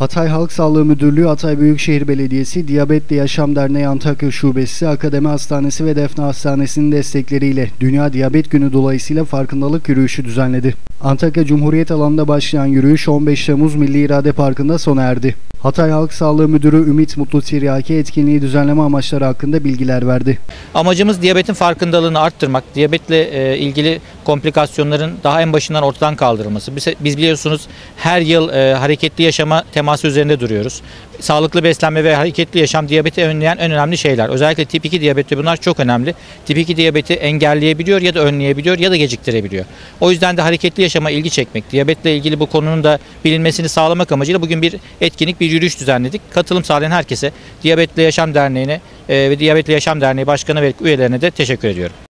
Hatay Halk Sağlığı Müdürlüğü, Hatay Büyükşehir Belediyesi, Diyabetle Yaşam Derneği Antakya Şubesi, Akademi Hastanesi ve Defne Hastanesi'nin destekleriyle Dünya Diyabet Günü dolayısıyla farkındalık yürüyüşü düzenledi. Antakya Cumhuriyet alanında başlayan yürüyüş 15 Temmuz Milli İrade Parkı'nda sona erdi. Hatay Halk Sağlığı Müdürü Ümit Mutlu Tiryaki etkinliği düzenleme amaçları hakkında bilgiler verdi. Amacımız diyabetin farkındalığını arttırmak, diyabetle ilgili komplikasyonların daha en başından ortadan kaldırılması. Biz biliyorsunuz her yıl hareketli yaşama teması üzerinde duruyoruz. Sağlıklı beslenme ve hareketli yaşam diyabeti önleyen en önemli şeyler. Özellikle tip 2 diyabette bunlar çok önemli. Tip 2 diyabeti engelleyebiliyor ya da önleyebiliyor ya da geciktirebiliyor. O yüzden de hareketli yaşama ilgi çekmek, diyabetle ilgili bu konunun da bilinmesini sağlamak amacıyla bugün bir etkinlik, bir yürüyüş düzenledik. Katılım sağlayan herkese, Diyabetle Yaşam Derneği'ne ve Diyabetle Yaşam Derneği Başkanı ve üyelerine de teşekkür ediyorum.